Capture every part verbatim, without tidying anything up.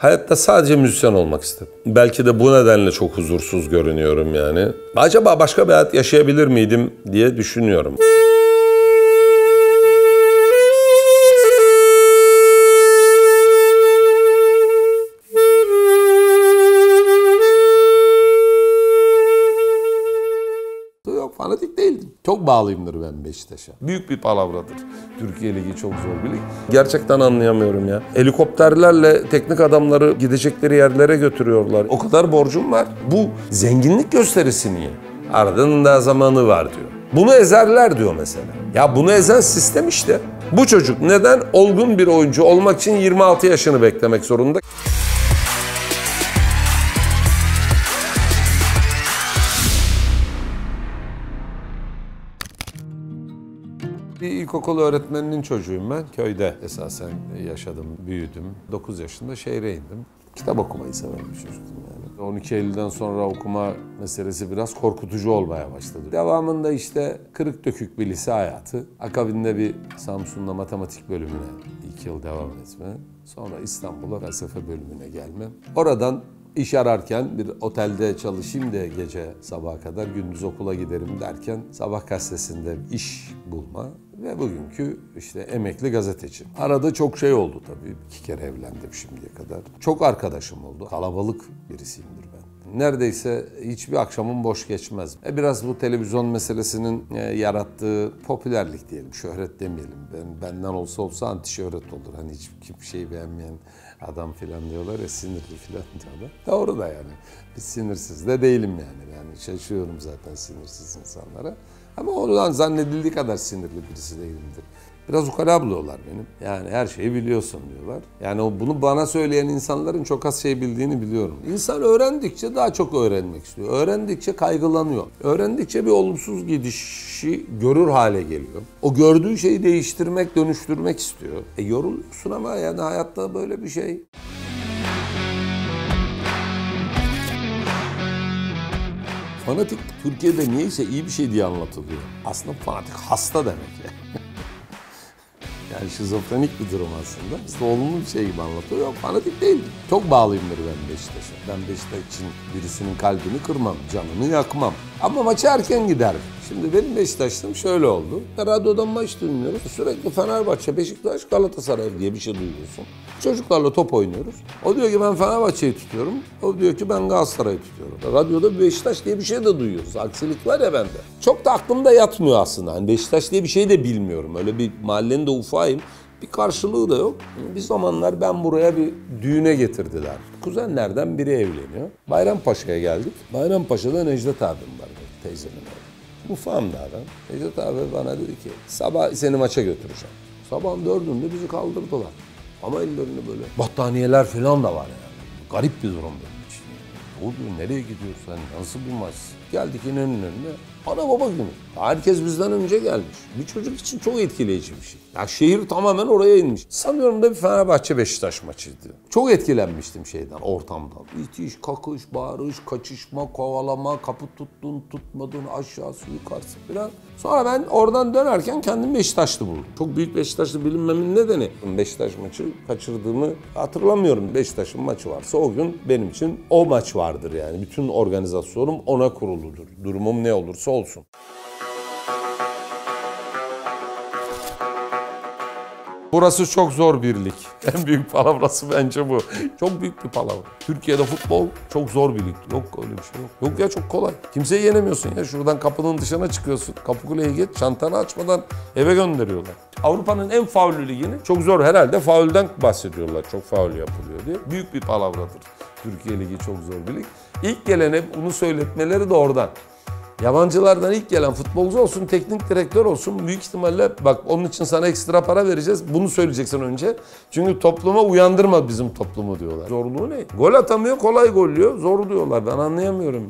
Hayatta sadece müzisyen olmak istedim. Belki de bu nedenle çok huzursuz görünüyorum yani. Acaba başka bir hayat yaşayabilir miydim diye düşünüyorum. Yok, fanatik değildim. Çok bağlıyımdır ben Beşiktaş'a. Büyük bir palavradır. Türkiye Ligi çok zor bir lig. Gerçekten anlayamıyorum ya. Helikopterlerle teknik adamları gidecekleri yerlere götürüyorlar. O kadar borcum var. Bu zenginlik gösterisi niye? Ardının da zamanı var diyor. Bunu ezerler diyor mesela. Ya bunu ezen sistem işte. Bu çocuk neden olgun bir oyuncu olmak için yirmi altı yaşını beklemek zorunda? Bir ilkokul öğretmeninin çocuğuyum ben. Köyde esasen yaşadım, büyüdüm. dokuz yaşında şehre indim. Kitap okumayı seven bir çocuktum yani. on iki Eylül'den sonra okuma meselesi biraz korkutucu olmaya başladı. Devamında işte kırık dökük bir lise hayatı. Akabinde bir Samsun'da matematik bölümüne iki yıl devam etme. Sonra İstanbul'a felsefe bölümüne gelme. Oradan İş ararken bir otelde çalışayım da gece sabaha kadar gündüz okula giderim derken Sabah gazetesinde iş bulma ve bugünkü işte emekli gazeteci. Arada çok şey oldu tabii. İki kere evlendim şimdiye kadar. Çok arkadaşım oldu. Kalabalık birisiyimdir ben. Neredeyse hiçbir akşamım boş geçmez. E biraz bu televizyon meselesinin e, yarattığı popülerlik diyelim, şöhret demeyelim. Ben, benden olsa olsa anti şöhret olur. Hani hiç bir şeyi beğenmeyen adam filan diyorlar ya, sinirli filan diyorlar. Doğru da yani. Biz sinirsiz de değilim yani. Yani şaşıyorum zaten sinirsiz insanlara. Ama oradan zannedildiği kadar sinirli birisi değilimdir. Biraz ukala buluyorlar benim. Yani her şeyi biliyorsun diyorlar. Yani bunu bana söyleyen insanların çok az şey bildiğini biliyorum. İnsan öğrendikçe daha çok öğrenmek istiyor. Öğrendikçe kaygılanıyor. Öğrendikçe bir olumsuz gidişi görür hale geliyor. O gördüğü şeyi değiştirmek, dönüştürmek istiyor. E yoruluyorsun ama yani hayatta böyle bir şey. Fanatik Türkiye'de niyeyse iyi bir şey diye anlatılıyor. Aslında fanatik hasta demek ya. Yani şizofrenik bir durum aslında. İşte olumlu bir şey gibi anlatıyor. Yok, fanatik değildim. Çok bağlıyımdır ben Beşiktaş'a. Ben Beşiktaş için birisinin kalbini kırmam, canını yakmam. Ama maça erken giderdim. Şimdi benim Beşiktaş'ım şöyle oldu. Radyodan maç dinliyoruz. Sürekli Fenerbahçe, Beşiktaş, Galatasaray diye bir şey duyuyorsun. Çocuklarla top oynuyoruz. O diyor ki ben Fenerbahçe'yi tutuyorum. O diyor ki ben Galatasaray'ı tutuyorum. Radyoda Beşiktaş diye bir şey de duyuyoruz. Aksilik var ya bende. Çok da aklımda yatmıyor aslında. Yani Beşiktaş diye bir şey de bilmiyorum. Öyle bir mahallenin de ufağıyım. Bir karşılığı da yok. Bir zamanlar ben buraya bir düğüne getirdiler. Kuzenlerden biri evleniyor. Bayrampaşa'ya geldik. Bayrampaşa'da Necdet abim var. Teyzemin oğlu. Ufağım da adam. Necdet abi bana dedi ki sabah seni maça götüreceğim. Sabahın dördünde bizi kaldırdılar. Ama ellerinde böyle battaniyeler falan da var yani. Garip bir durum benim için. Ne oluyor, nereye gidiyorsun, nasıl bir maç? Geldik İnönü'nün önüne. Ana baba günü. Herkes bizden önce gelmiş. Bir çocuk için çok etkileyici bir şey. Ya şehir tamamen oraya inmiş. Sanıyorum da bir Fenerbahçe Beşiktaş maçıydı. Çok etkilenmiştim şeyden, ortamdan. İtiş, kakış, bağırış, kaçışma, kovalama, kapı tuttun, tutmadın, aşağısı, yukarısı falan. Sonra ben oradan dönerken kendim Beşiktaşlı buldum. Çok büyük Beşiktaşlı bilinmemin nedeni Beşiktaş maçı kaçırdığımı hatırlamıyorum. Beşiktaş'ın maçı varsa o gün benim için o maç vardır yani. Bütün organizasyonum ona kuruludur. Durumum ne olursa olsun. Burası çok zor bir lig. En büyük palavrası bence bu. Çok büyük bir palavra. Türkiye'de futbol çok zor bir lig. Yok öyle bir şey yok. Yok ya, çok kolay. Kimseyi yenemiyorsun ya. Şuradan kapının dışına çıkıyorsun. Kapıkule'ye git. Çantanı açmadan eve gönderiyorlar. Avrupa'nın en faullü ligini çok zor, herhalde faulden bahsediyorlar. Çok faul yapılıyor diye. Büyük bir palavradır. Türkiye Ligi çok zor bir lig. İlk gelene bunu söyletmeleri de oradan. Yabancılardan ilk gelen futbolcu olsun, teknik direktör olsun, büyük ihtimalle bak onun için sana ekstra para vereceğiz. Bunu söyleyeceksin önce. Çünkü topluma uyandırma bizim toplumu diyorlar. Zorluğu ne? Gol atamıyor, kolay gol yiyor. Zor diyorlar. Ben anlayamıyorum yani.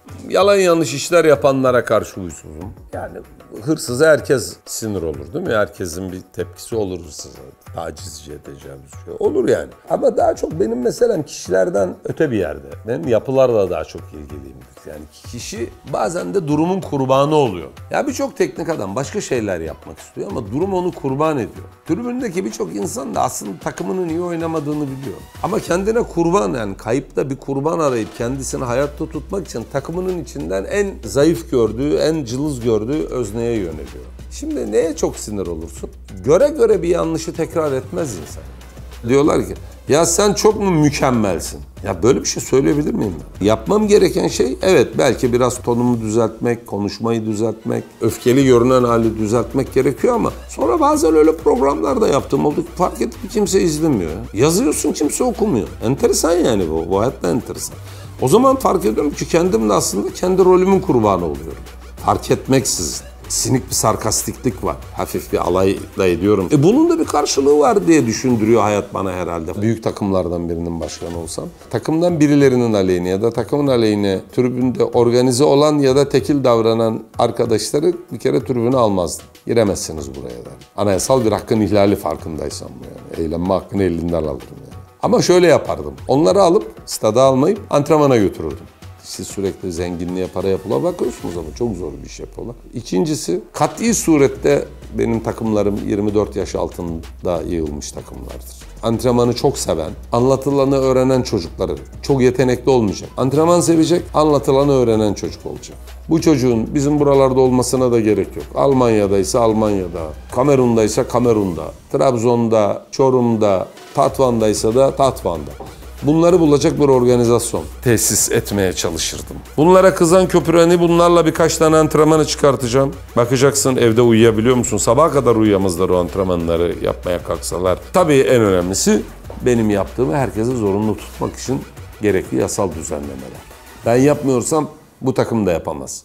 Yalan yanlış işler yapanlara karşı huysuzum. Yani hırsıza herkes sinir olur değil mi? Herkesin bir tepkisi olur hırsıza. Tacizce, tecavüzce olur yani. Ama daha çok benim meselem kişilerden öte bir yerde. Benim yapılarla daha çok ilgiliyimdir. Yani kişi bazen de durumun kurbanı oluyor. Ya birçok teknik adam başka şeyler yapmak istiyor ama durum onu kurban ediyor. Tribündeki birçok insan da aslında takımının iyi oynamadığını biliyor. Ama kendine kurban, yani kayıpta bir kurban arayıp kendisini hayatta tutmak için takımının içinden en zayıf gördüğü, en cılız gördüğü özneye yöneliyor. Şimdi neye çok sinir olursun? Göre göre bir yanlışı tekrar etmez insan. Diyorlar ki ya sen çok mu mükemmelsin? Ya böyle bir şey söyleyebilir miyim ben? Yapmam gereken şey evet belki biraz tonumu düzeltmek, konuşmayı düzeltmek, öfkeli görünen hali düzeltmek gerekiyor ama sonra bazen öyle programlarda yaptığım oldu. Fark ettim kimse izlemiyor. Yazıyorsun kimse okumuyor. Enteresan yani bu. Bu hayatta enteresan. O zaman fark ediyorum ki kendim de aslında kendi rolümün kurbanı oluyorum. Fark etmeksizin. Sinik bir sarkastiklik var. Hafif bir alay da ediyorum. E bunun da bir karşılığı var diye düşündürüyor hayat bana herhalde. Büyük takımlardan birinin başkanı olsam. Takımdan birilerinin aleyhine ya da takımın aleyhine tribünde organize olan ya da tekil davranan arkadaşları bir kere tribüne almazdım. Giremezsiniz buraya da. Anayasal bir hakkın ihlali farkındaysam bu yani. Eğlenme hakkını elinden alırım yani. Ama şöyle yapardım. Onları alıp stada almayıp antrenmana götürürdüm. Siz sürekli zenginliğe, paraya, pula bakıyorsunuz ama çok zor bir iş yapıyorlar. İkincisi, kat'i surette benim takımlarım yirmi dört yaş altında yığılmış takımlardır. Antrenmanı çok seven, anlatılanı öğrenen çocukları, çok yetenekli olmayacak. Antrenman sevecek, anlatılanı öğrenen çocuk olacak. Bu çocuğun bizim buralarda olmasına da gerek yok. Almanya'daysa Almanya'da, Kamerun'daysa Kamerun'da, Trabzon'da, Çorum'da, Tatvan'daysa da Tatvan'da. Bunları bulacak bir organizasyon tesis etmeye çalışırdım. Bunlara kızan köpüreni bunlarla birkaç tane antrenmanı çıkartacağım. Bakacaksın evde uyuyabiliyor musun? Sabaha kadar uyuyamazlar o antrenmanları yapmaya kalksalar. Tabii en önemlisi benim yaptığımı herkese zorunlu tutmak için gerekli yasal düzenlemeler. Ben yapmıyorsam bu takım da yapamaz.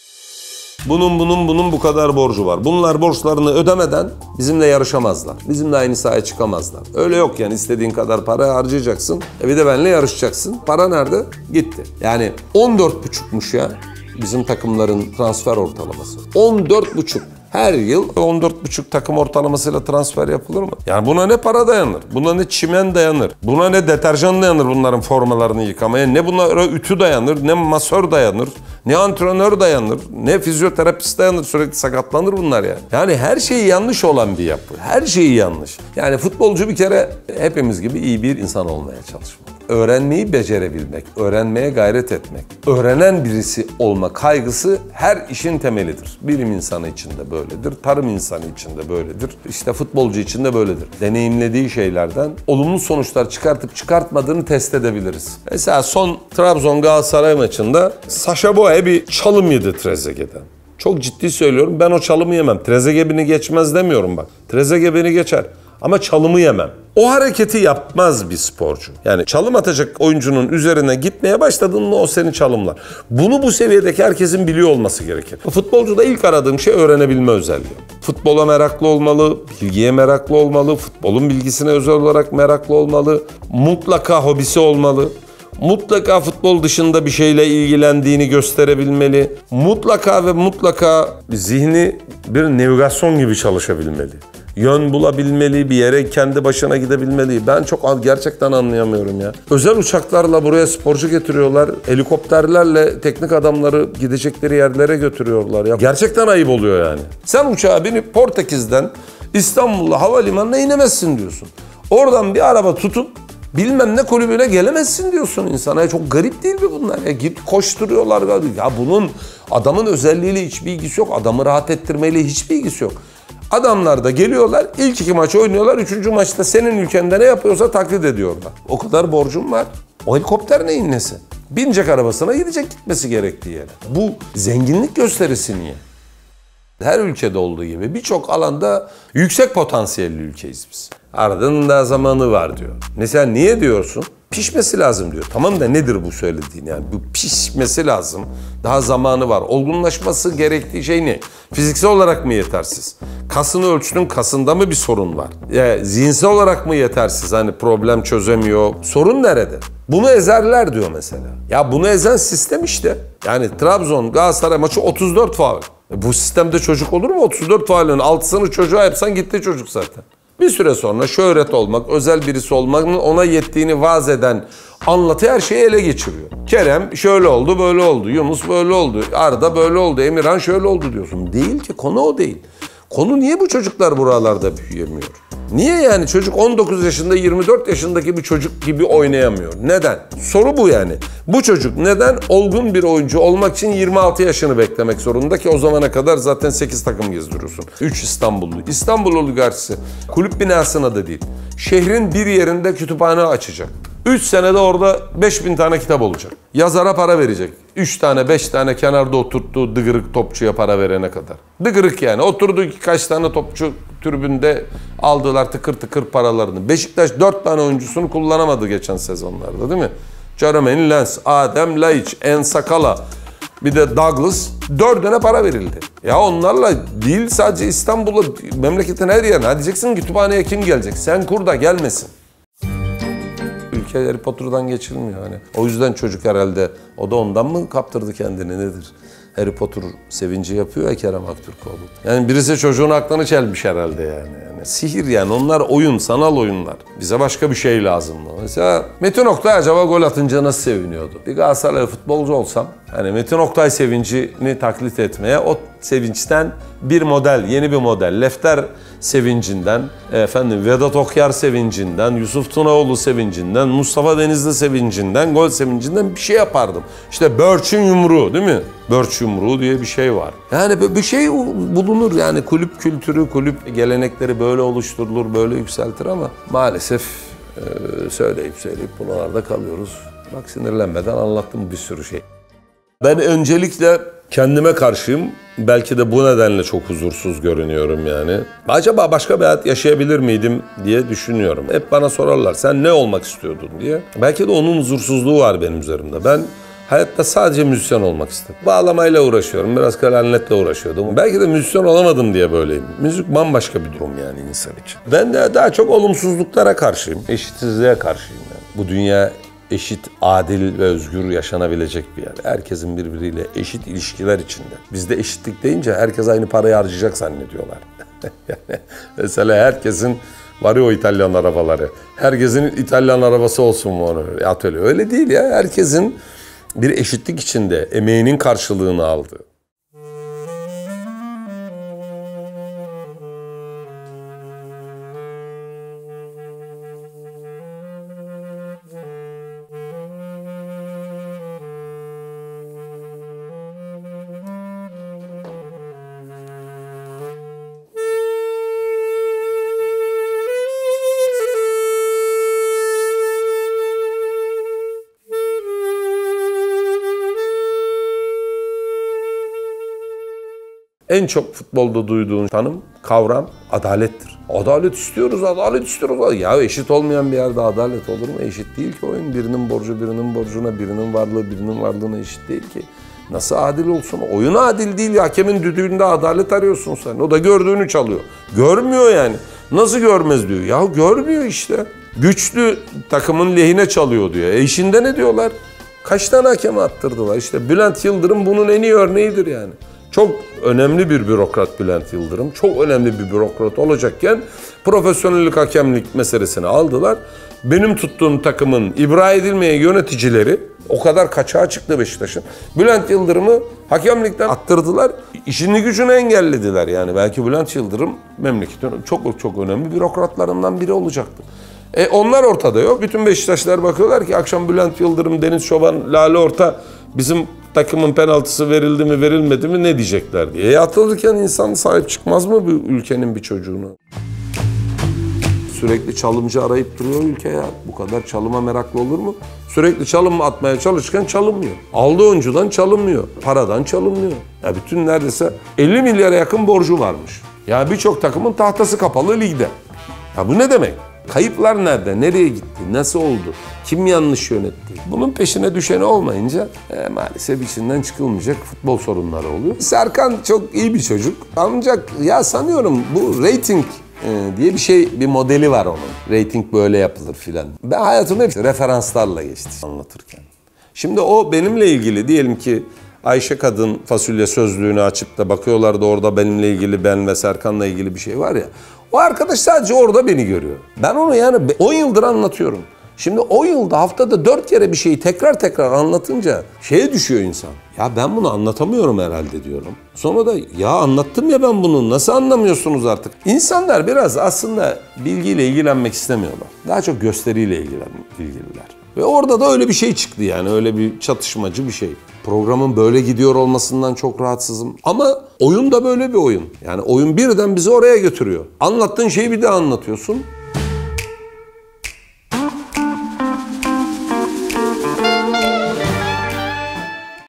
Bunun bunun bunun bu kadar borcu var. Bunlar borçlarını ödemeden bizimle yarışamazlar. Bizimle aynı sahaya çıkamazlar. Öyle yok yani, istediğin kadar para harcayacaksın. E bir de benimle yarışacaksın. Para nerede? Gitti. Yani on dört buçukmuş ya bizim takımların transfer ortalaması. on dört buçuk. Her yıl on dört buçuk takım ortalamasıyla transfer yapılır mı? Yani buna ne para dayanır? Buna ne çimen dayanır? Buna ne deterjan dayanır bunların formalarını yıkamaya? Ne buna ütü dayanır? Ne masör dayanır? Ne antrenör dayanır? Ne fizyoterapist dayanır? Sürekli sakatlanır bunlar yani. Yani her şeyi yanlış olan bir yapı. Her şeyi yanlış. Yani futbolcu bir kere hepimiz gibi iyi bir insan olmaya çalışmalı. Öğrenmeyi becerebilmek, öğrenmeye gayret etmek, öğrenen birisi olma kaygısı her işin temelidir. Bilim insanı için de böyledir, tarım insanı için de böyledir, işte futbolcu için de böyledir. Deneyimlediği şeylerden olumlu sonuçlar çıkartıp çıkartmadığını test edebiliriz. Mesela son Trabzon Galatasaray maçında Sacha Boey bir çalım yedi Trezeguet'den. Çok ciddi söylüyorum, ben o çalımı yemem. Trezeguet beni geçmez demiyorum bak. Trezeguet beni geçer. Ama çalımı yemem. O hareketi yapmaz bir sporcu. Yani çalım atacak oyuncunun üzerine gitmeye başladığında o seni çalımlar. Bunu bu seviyedeki herkesin biliyor olması gerekir. Futbolcuda ilk aradığım şey öğrenebilme özelliği. Futbola meraklı olmalı, bilgiye meraklı olmalı, futbolun bilgisine özel olarak meraklı olmalı, mutlaka hobisi olmalı. Mutlaka futbol dışında bir şeyle ilgilendiğini gösterebilmeli. Mutlaka ve mutlaka zihni bir navigasyon gibi çalışabilmeli. Yön bulabilmeli, bir yere kendi başına gidebilmeli. Ben çok gerçekten anlayamıyorum ya. Özel uçaklarla buraya sporcu getiriyorlar. Helikopterlerle teknik adamları gidecekleri yerlere götürüyorlar ya. Gerçekten ayıp oluyor yani. Sen uçağa binip Portekiz'den İstanbul'a havalimanına inemezsin diyorsun. Oradan bir araba tutup bilmem ne kulübüne gelemezsin diyorsun insana. Ya çok garip değil mi bunlar? Ya git koşturuyorlar. Ya bunun adamın özelliğiyle hiçbir ilgisi yok. Adamı rahat ettirmeyle hiçbir ilgisi yok. Adamlar da geliyorlar, ilk iki maç oynuyorlar, üçüncü maçta senin ülkende ne yapıyorsa taklit ediyorlar. O kadar borcum var. O helikopter neyin nesi? Binecek arabasına gidecek gitmesi gerektiği yere. Bu zenginlik gösterisi niye? Her ülkede olduğu gibi birçok alanda yüksek potansiyelli ülkeyiz biz. Ardının da zamanı var diyor. Mesela niye diyorsun? Pişmesi lazım diyor. Tamam da nedir bu söylediğin yani? Bu pişmesi lazım. Daha zamanı var. Olgunlaşması gerektiği şey ne? Fiziksel olarak mı yetersiz? Kasını ölçtün, kasında mı bir sorun var? Ya, zihinsel olarak mı yetersiz? Hani problem çözemiyor. Sorun nerede? Bunu ezerler diyor mesela. Ya bunu ezen sistem işte. Yani Trabzon, Galatasaray maçı otuz dört faul. E bu sistemde çocuk olur mu? otuz dört faulün altısını çocuğa yapsan gitti çocuk zaten. Bir süre sonra şöhret olmak, özel birisi olmanın ona yettiğini vaaz eden anlatı her şeyi ele geçiriyor. Kerem şöyle oldu, böyle oldu. Yunus böyle oldu. Arda böyle oldu. Emirhan şöyle oldu diyorsun. Değil ki, konu o değil. Konu niye bu çocuklar buralarda büyüyemiyor? Niye yani çocuk on dokuz yaşında yirmi dört yaşındaki bir çocuk gibi oynayamıyor? Neden? Soru bu yani. Bu çocuk neden olgun bir oyuncu olmak için yirmi altı yaşını beklemek zorunda ki o zamana kadar zaten sekiz takım gezdiriyorsun. üç İstanbullu. İstanbul oligarşisi kulüp binasına da değil. Şehrin bir yerinde kütüphane açacak. üç senede orada beş bin tane kitap olacak. Yazara para verecek. üç tane beş tane kenarda oturttuğu dıgırık topçuya para verene kadar. Dıgırık yani. Oturdu kaç tane topçu tribünde aldılar tıkır tıkır paralarını. Beşiktaş dört tane oyuncusunu kullanamadı geçen sezonlarda değil mi? Jermaine Lens, Adem Laiç, Ensakala, bir de Douglas, dördüne para verildi. Ya onlarla değil sadece İstanbul'a, memleketin her yerine. Hadi diyeceksin kütüphaneye kim gelecek? Sen kur da gelmesin. Ülke Harry Potter'dan geçilmiyor hani. O yüzden çocuk herhalde, o da ondan mı kaptırdı kendini nedir? Harry Potter sevinci yapıyor ya Kerem Aktürkoğlu. Yani birisi çocuğun aklını çelmiş herhalde yani. yani. Sihir yani, onlar oyun, sanal oyunlar. Bize başka bir şey lazım. Mesela Metin Oktay acaba gol atınca nasıl seviniyordu? Bir Galatasaraylı futbolcu olsam, hani Metin Oktay sevincini taklit etmeye, o sevinçten bir model, yeni bir model. Lefter sevincinden, efendim Vedat Okyar sevincinden, Yusuf Tunaoğlu sevincinden, Mustafa Denizli sevincinden, gol sevincinden bir şey yapardım. İşte Birch'in yumruğu değil mi? Birch yumruğu diye bir şey var. Yani bir şey bulunur yani, kulüp kültürü, kulüp gelenekleri böyle oluşturulur, böyle yükseltir ama maalesef e, söyleyip söyleyip buralarda kalıyoruz. Bak sinirlenmeden anlattım bir sürü şey. Ben öncelikle kendime karşıyım. Belki de bu nedenle çok huzursuz görünüyorum yani. Acaba başka bir hayat yaşayabilir miydim diye düşünüyorum. Hep bana sorarlar sen ne olmak istiyordun diye. Belki de onun huzursuzluğu var benim üzerimde. Ben hayatta sadece müzisyen olmak istedim. Bağlamayla uğraşıyorum, biraz klarnetle uğraşıyordum. Belki de müzisyen olamadım diye böyleyim. Müzik bambaşka bir durum yani insan için. Ben de daha çok olumsuzluklara karşıyım. Eşitsizliğe karşıyım yani. Bu dünya eşit, adil ve özgür yaşanabilecek bir yer. Herkesin birbiriyle eşit ilişkiler içinde. Bizde eşitlik deyince herkes aynı parayı harcayacak zannediyorlar. Yani mesela herkesin var ya o İtalyan arabaları. Herkesin İtalyan arabası olsun mu onu? Atölye. Öyle değil ya. Herkesin bir eşitlik içinde emeğinin karşılığını aldığı. En çok futbolda duyduğun tanım, kavram adalettir. Adalet istiyoruz, adalet istiyoruz. Ya eşit olmayan bir yerde adalet olur mu? Eşit değil ki oyun. Birinin borcu birinin borcuna, birinin varlığı birinin varlığına eşit değil ki. Nasıl adil olsun? Oyun adil değil. Hakemin düdüğünde adalet arıyorsun sen. O da gördüğünü çalıyor. Görmüyor yani. Nasıl görmez diyor. Ya görmüyor işte. Güçlü takımın lehine çalıyor diyor. E işinde ne diyorlar? Kaç tane hakeme attırdılar? İşte Bülent Yıldırım bunun en iyi örneğidir yani. Çok önemli bir bürokrat Bülent Yıldırım. Çok önemli bir bürokrat olacakken profesyonellik hakemlik meselesini aldılar. Benim tuttuğum takımın ibra edilmeyen yöneticileri o kadar kaçağa çıktı Beşiktaş'ın. Bülent Yıldırım'ı hakemlikten attırdılar. İşini gücünü engellediler yani. Belki Bülent Yıldırım memleketin çok çok önemli bürokratlarından biri olacaktı. E onlar ortada yok. Bütün Beşiktaşlar bakıyorlar ki akşam Bülent Yıldırım, Deniz Çoban, Lale Orta bizim takımın penaltısı verildi mi verilmedi mi ne diyecekler diye. E atılırken insan sahip çıkmaz mı bu ülkenin bir çocuğuna? Sürekli çalımcı arayıp duruyor ülke ya. Bu kadar çalıma meraklı olur mu? Sürekli çalım atmaya çalışırken çalınmıyor. Aldığı oyuncudan çalınmıyor. Paradan çalınmıyor. Ya bütün neredeyse elli milyara yakın borcu varmış. Ya birçok takımın tahtası kapalı ligde. Ya bu ne demek? Kayıplar nerede? Nereye gitti? Nasıl oldu? Kim yanlış yönetti? Bunun peşine düşeni olmayınca e, maalesef içinden çıkılmayacak futbol sorunları oluyor. Serkan çok iyi bir çocuk. Ancak ya sanıyorum bu reyting e, diye bir şey, bir modeli var onun. Rating böyle yapılır filan. Ben hayatımda hep referanslarla geçti anlatırken. Şimdi o benimle ilgili, diyelim ki Ayşe kadın fasulye sözlüğünü açıp da bakıyorlar da orada benimle ilgili, ben ve Serkan'la ilgili bir şey var ya. O arkadaş sadece orada beni görüyor. Ben onu yani on yıldır anlatıyorum. Şimdi o yılda haftada dört kere bir şeyi tekrar tekrar anlatınca şeye düşüyor insan. Ya ben bunu anlatamıyorum herhalde diyorum. Sonra da ya anlattım ya ben bunu, nasıl anlamıyorsunuz artık? İnsanlar biraz aslında bilgiyle ilgilenmek istemiyorlar. Daha çok gösteriyle ilgilen, ilgililer. Ve orada da öyle bir şey çıktı yani, öyle bir çatışmacı bir şey. Programın böyle gidiyor olmasından çok rahatsızım. Ama oyun da böyle bir oyun. Yani oyun birden bizi oraya götürüyor. Anlattığın şeyi bir daha anlatıyorsun.